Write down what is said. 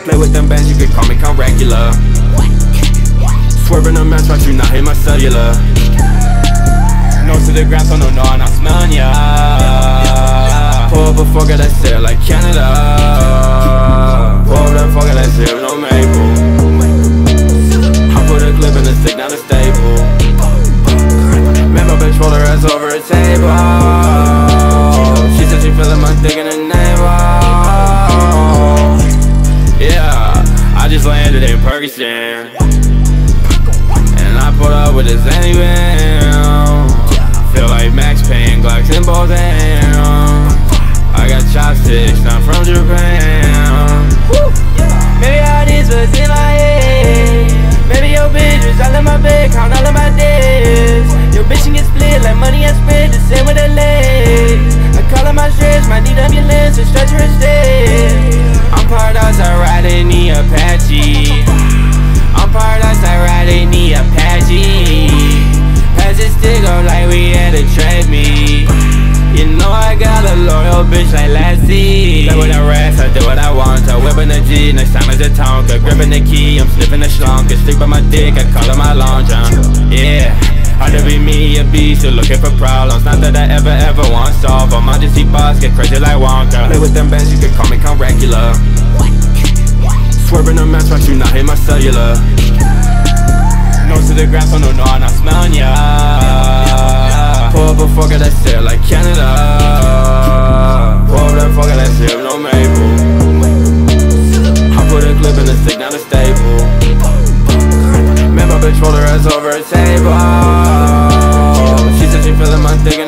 Play with them bands, you could call me Rackula. Swerving a matchbox, you not hit my cellular. Nose to the ground, so no, I'm not smelling ya. Pull up a fork, got that sail like Canada. Pull up that fork, got that sail, no maple. I put a clip in the stick, down the staple. Man, my bitch rolled her ass over a table. She said she feelin' my dick in her navel. Yeah, I just landed in Perkistan, and I pulled up with this anyman. Feel like Max Payne, Glocks in both hands. I got chopsticks, I'm from Japan. Maybe all these was in my head. Maybe your bitch was all in my bed, count all of my days. Your bitch can get split like money I spread, the same with her legs. I call up my stretch, might need ambulance to stretch her instead. I'm part outside riding the Apache. I'm part outside riding the Apache. Pass the stick up like we had a trade meet. You know I got a loyal bitch like Lassie. Play with the rats, I do what I want. I whipping the G, next time it's a Tonka. Gripping the key, I'm sniffing the schlonk. Stick by my dick, I call it my launch. Yeah, hard to be me, a beast, so looking for problems. Not that I ever want to solve them. I just see boss get crazy like Wonka. Play with them bands, you could call me Rackula. Swerving a matchbox, you not hit my cellular. Nose to the ground, so no, I'm not smelling ya. Pull up a fork, got that sail like Canada. Pull up that fork, got that sail, no maple. I put a clip in the stick, down the staple. Man, my bitch rolled her ass over a table. She said she feelin' my dick